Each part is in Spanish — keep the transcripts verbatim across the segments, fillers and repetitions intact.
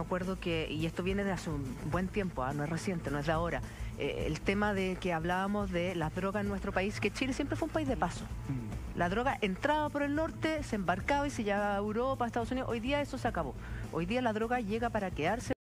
acuerdo que, y esto viene de hace un buen tiempo, ¿eh? No es reciente, no es de ahora, eh, el tema de que hablábamos de las drogas en nuestro país, que Chile siempre fue un país de paso. La droga entraba por el norte, se embarcaba y se llevaba a Europa, a Estados Unidos. Hoy día eso se acabó. Hoy día la droga llega para quedarse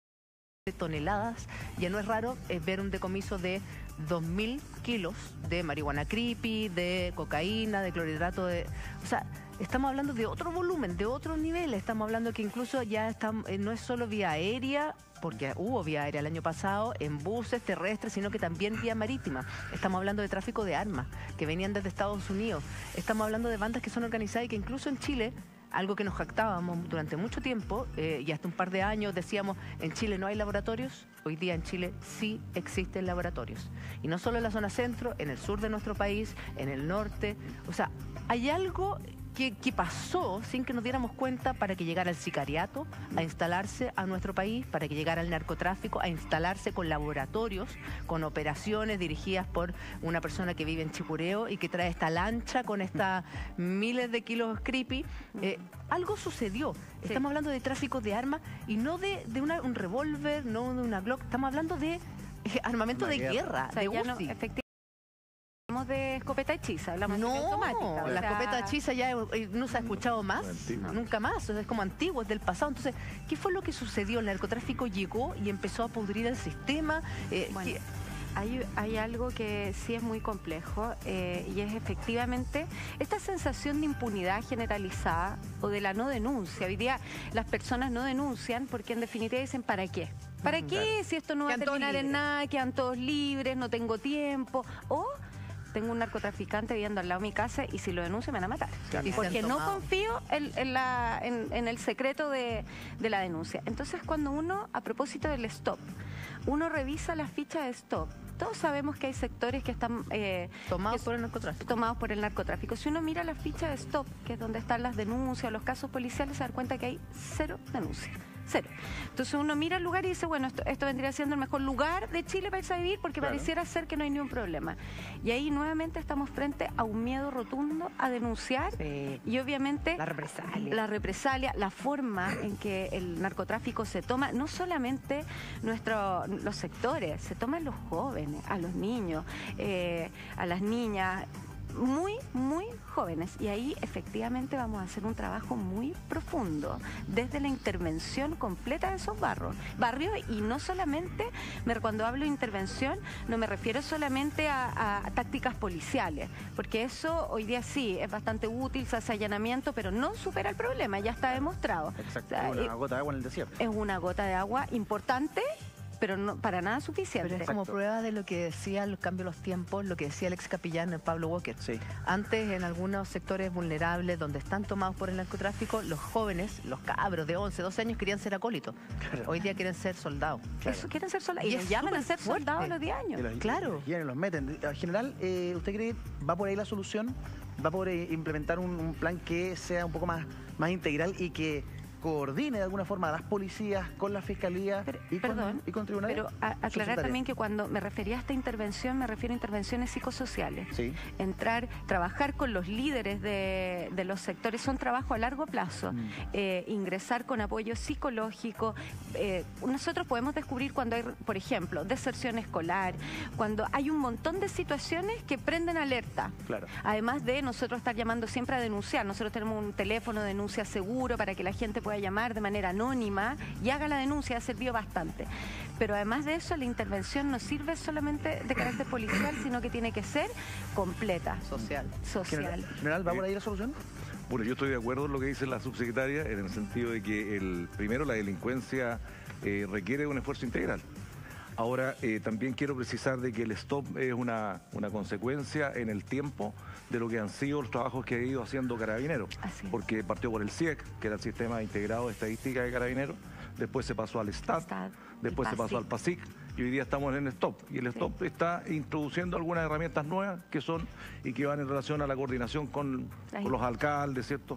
de toneladas. Ya no es raro eh, ver un decomiso de dos mil kilos de marihuana creepy, de cocaína, de clorhidrato de... O sea, estamos hablando de otro volumen, de otro nivel. Estamos hablando que incluso ya estamos, eh, no es solo vía aérea, porque hubo vía aérea el año pasado, en buses terrestres, sino que también vía marítima. Estamos hablando de tráfico de armas, que venían desde Estados Unidos. Estamos hablando de bandas que son organizadas y que incluso en Chile, algo que nos jactábamos durante mucho tiempo, eh, y hasta un par de años decíamos, en Chile no hay laboratorios. Hoy día en Chile sí existen laboratorios. Y no solo en la zona centro, en el sur de nuestro país, en el norte. O sea, hay algo que, que pasó sin que nos diéramos cuenta para que llegara el sicariato a instalarse a nuestro país, para que llegara el narcotráfico a instalarse con laboratorios, con operaciones dirigidas por una persona que vive en Chicureo y que trae esta lancha con estas miles de kilos creepy. Eh, algo sucedió. Sí. Estamos hablando de tráfico de armas y no de, de una, un revólver, no de una Glock. Estamos hablando de eh, armamento una de guerra, guerra o sea, de U C I. No, efectivamente. Hablamos de escopeta hechiza, hablamos no, de automática. La sea... escopeta hechiza ya eh, no se ha escuchado más, no. nunca más, o sea, es como antiguo, es del pasado. Entonces, ¿qué fue lo que sucedió? El narcotráfico llegó y empezó a pudrir el sistema. Eh, bueno, que... hay, hay algo que sí es muy complejo eh, y es efectivamente esta sensación de impunidad generalizada o de la no denuncia. Hoy día las personas no denuncian porque en definitiva dicen ¿para qué? ¿Para mm, qué? Claro. Si esto no va a terminar en nada, quedan todos libres, no tengo tiempo. O tengo un narcotraficante viviendo al lado de mi casa y si lo denuncio me van a matar. Claro. Porque no confío en, en, la, en, en el secreto de, de la denuncia. Entonces cuando uno, a propósito del stop, uno revisa la ficha de stop, todos sabemos que hay sectores que están eh, tomados que, por el narcotráfico. Tomados por el narcotráfico. Si uno mira la ficha de stop, que es donde están las denuncias, los casos policiales, se da cuenta que hay cero denuncias. Cero. Entonces uno mira el lugar y dice, bueno, esto, esto vendría siendo el mejor lugar de Chile para irse a vivir porque claro. pareciera ser que no hay ningún problema. Y ahí nuevamente estamos frente a un miedo rotundo a denunciar sí. y obviamente la represalia. la represalia, la forma en que el narcotráfico se toma, no solamente nuestro, los sectores, se toman los jóvenes, a los niños, eh, a las niñas, muy, muy jóvenes. Y ahí efectivamente vamos a hacer un trabajo muy profundo desde la intervención completa de esos barrios. Barrios y no solamente, cuando hablo de intervención, no me refiero solamente a, a tácticas policiales, porque eso hoy día sí es bastante útil, se hace allanamiento, pero no supera el problema, ya está demostrado. Exacto, o sea, es una gota de agua en el desierto. Es una gota de agua importante, pero no para nada suficiente. Pero es como prueba de lo que decía el cambio de los tiempos, lo que decía el ex capellán Pablo Walker. Sí. Antes, en algunos sectores vulnerables donde están tomados por el narcotráfico, los jóvenes, los cabros de once, doce años querían ser acólitos. Claro. Hoy día quieren ser soldados. Claro. Eso quieren ser soldados. Y, y los llaman a ser fuerte. soldados a los diez años. Y los, claro. Y, y los meten. En general, eh, ¿usted cree que va por ahí la solución? ¿Va por eh, implementar un, un plan que sea un poco más, más integral y que coordine de alguna forma a las policías con la fiscalía pero, y, perdón, con, y con tribunales? Pero a, aclarar también que cuando me refería a esta intervención, me refiero a intervenciones psicosociales. Sí. Entrar, trabajar con los líderes de, de los sectores, son trabajo a largo plazo. Mm. Eh, ingresar con apoyo psicológico. Eh, nosotros podemos descubrir cuando hay, por ejemplo, deserción escolar, cuando hay un montón de situaciones que prenden alerta. Claro. Además de nosotros estar llamando siempre a denunciar. Nosotros tenemos un teléfono de denuncia seguro para que la gente pueda a llamar de manera anónima y haga la denuncia, ha servido bastante. Pero además de eso, la intervención no sirve solamente de carácter policial, sino que tiene que ser completa. Social. Social. General, general ¿va por ahí la solución? Bueno, yo estoy de acuerdo en lo que dice la subsecretaria, en el sentido de que el primero la delincuencia eh, requiere un esfuerzo integral. Ahora, eh, también quiero precisar de que el stop es una, una consecuencia en el tiempo de lo que han sido los trabajos que ha ido haciendo Carabineros. Porque partió por el C I E C, que era el Sistema Integrado de Estadística de Carabineros, después se pasó al STAT, Stad, después se pasó al PASIC, y hoy día estamos en el stop. Y el stop sí. está introduciendo algunas herramientas nuevas que son y que van en relación a la coordinación con, con los alcaldes, ¿cierto?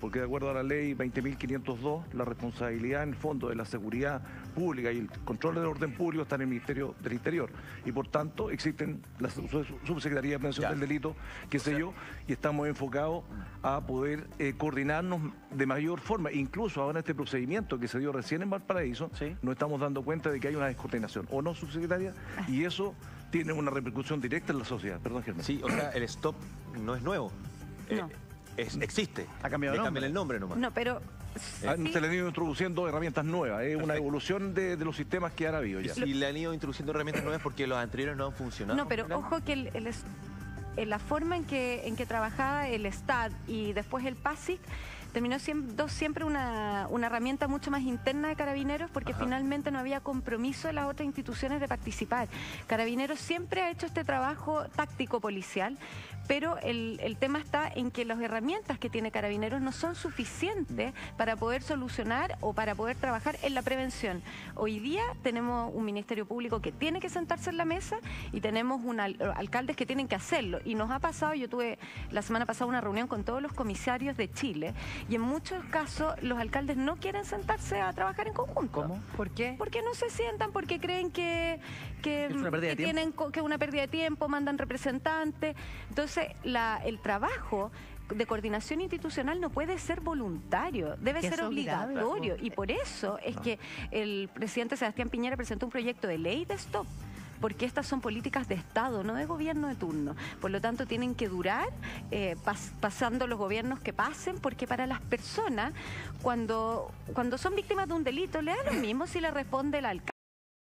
porque de acuerdo a la ley veinte mil quinientos dos, la responsabilidad en el fondo de la seguridad pública y el control del orden público está en el Ministerio del Interior. Y por tanto existen la Subsecretaría de Prevención Ya. del Delito, qué sé yo, y estamos enfocados a poder eh, coordinarnos de mayor forma. Incluso ahora en este procedimiento que se dio recién en Valparaíso, Sí. nos estamos dando cuenta de que hay una descoordinación, ¿o no, subsecretaria? Y eso tiene una repercusión directa en la sociedad. Perdón, Germán. Sí, o sea, el stop no es nuevo. Eh, No. es- existe. Ha cambiado Le de cambian nombre. el nombre nomás. No, pero... Ah, sí. Se le han ido introduciendo herramientas nuevas, es una Perfecto. evolución de, de los sistemas que han habido ya. Y le han ido introduciendo herramientas nuevas porque los anteriores no han funcionado. No, pero ojo que el, el es- en la forma en que, en que trabajaba el S T A D y después el P A S I C terminó siendo siempre una, una herramienta mucho más interna de Carabineros porque Ajá. finalmente no había compromiso de las otras instituciones de participar. Carabineros siempre ha hecho este trabajo táctico policial, pero el, el tema está en que las herramientas que tiene Carabineros no son suficientes para poder solucionar o para poder trabajar en la prevención. Hoy día tenemos un Ministerio Público que tiene que sentarse en la mesa y tenemos un al- alcaldes que tienen que hacerlo. Y nos ha pasado, yo tuve la semana pasada una reunión con todos los comisarios de Chile y en muchos casos los alcaldes no quieren sentarse a trabajar en conjunto. ¿Cómo? ¿Por qué? Porque no se sientan, porque creen que, que, Es una pérdida de que tienen co- que es una pérdida de tiempo, mandan representantes. Entonces, la, el trabajo de coordinación institucional no puede ser voluntario, debe Que ser es obligado. obligatorio. Y por eso es que el presidente Sebastián Piñera presentó un proyecto de ley de stop. Porque estas son políticas de Estado, no de gobierno de turno. Por lo tanto, tienen que durar eh, pas- pasando los gobiernos que pasen, porque para las personas, cuando, cuando son víctimas de un delito, le da lo mismo si le responde el alcalde,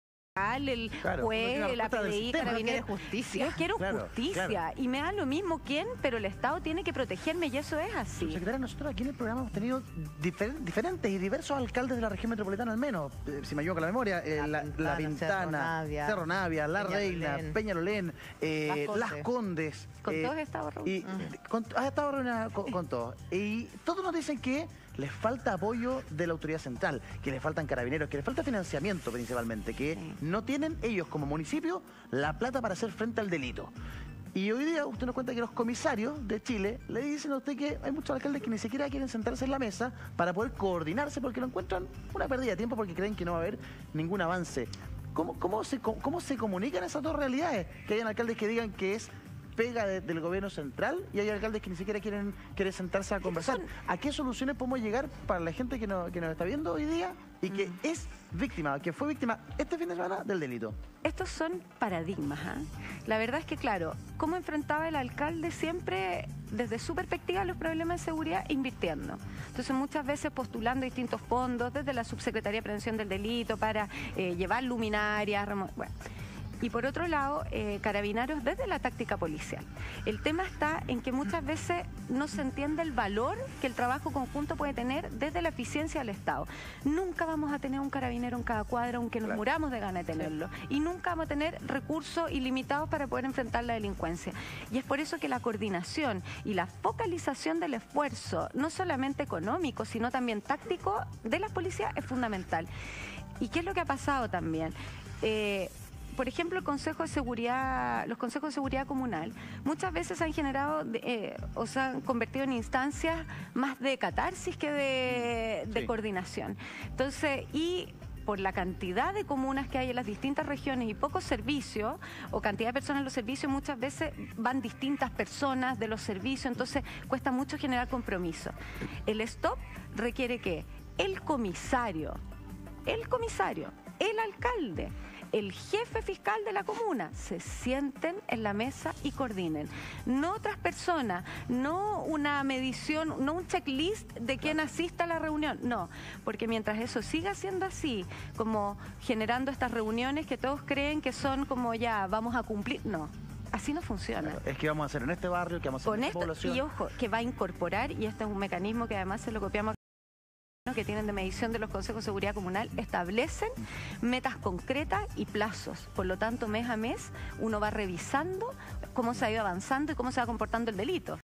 el Claro, juez, uno tiene la respuesta del P D I, sistema, Carabineros. quiere justicia. Yo quiero Claro, justicia claro. y me da lo mismo quién, pero el Estado tiene que protegerme y eso es así. Subsecretaria, nosotros aquí en el programa hemos tenido difer- diferentes y diversos alcaldes de la región metropolitana al menos, eh, si me equivoco la memoria, eh, La la, Pintana, la Pintana, Cerro Navia, Cerro Navia, La Reina, Peñalolén. Peñalolén, eh, Las Las Condes. Condes. Con eh, todos he estado reunido. y con- Has estado reunida con, con todos. Y todos nos dicen que les falta apoyo de la autoridad central, que les faltan carabineros, que les falta financiamiento principalmente, que Sí. no tienen ellos como municipio la plata para hacer frente al delito. Y hoy día usted nos cuenta que los comisarios de Chile le dicen a usted que hay muchos alcaldes que ni siquiera quieren sentarse en la mesa para poder coordinarse porque lo encuentran una pérdida de tiempo porque creen que no va a haber ningún avance. ¿Cómo, cómo, se, cómo, cómo se comunican esas dos realidades? Que hayan alcaldes que digan que es pega de- del gobierno central y hay alcaldes que ni siquiera quieren, quieren sentarse a conversar. ¿A qué soluciones podemos llegar para la gente que, no- que nos está viendo hoy día y que es víctima, que fue víctima este fin de semana del delito? Estos son paradigmas. ¿ah? La verdad es que, claro, ¿cómo enfrentaba el alcalde siempre desde su perspectiva los problemas de seguridad? Invirtiendo. Entonces, muchas veces postulando distintos fondos, desde la Subsecretaría de Prevención del Delito, para eh, llevar luminarias, remo- bueno. Y por otro lado, eh, Carabineros desde la táctica policial. El tema está en que muchas veces no se entiende el valor que el trabajo conjunto puede tener desde la eficiencia del Estado. Nunca vamos a tener un carabinero en cada cuadra, aunque nos Claro. muramos de ganas de tenerlo. Y nunca vamos a tener recursos ilimitados para poder enfrentar la delincuencia. Y es por eso que la coordinación y la focalización del esfuerzo, no solamente económico, sino también táctico, de las policías es fundamental. ¿Y qué es lo que ha pasado también? Eh, por ejemplo, el Consejo de Seguridad, los consejos de seguridad comunal muchas veces han generado de- eh, o se han convertido en instancias más de catarsis que de, de Sí. coordinación. Entonces, y por la cantidad de comunas que hay en las distintas regiones y pocos servicios o cantidad de personas en los servicios, muchas veces van distintas personas de los servicios, entonces cuesta mucho generar compromiso. El stop requiere que el comisario, el comisario, el alcalde, el jefe fiscal de la comuna se sienten en la mesa y coordinen. No otras personas, no una medición, no un checklist de quién asista a la reunión, no, porque mientras eso siga siendo así, como generando estas reuniones que todos creen que son como ya vamos a cumplir, no. Así no funciona. Es que vamos a hacer en este barrio, que vamos a hacer Con en esta esto, población. y ojo, que va a incorporar, y este es un mecanismo que además se lo copiamos que tienen de medición de los consejos de seguridad comunal, establecen metas concretas y plazos. Por lo tanto, mes a mes, uno va revisando cómo se ha ido avanzando y cómo se va comportando el delito.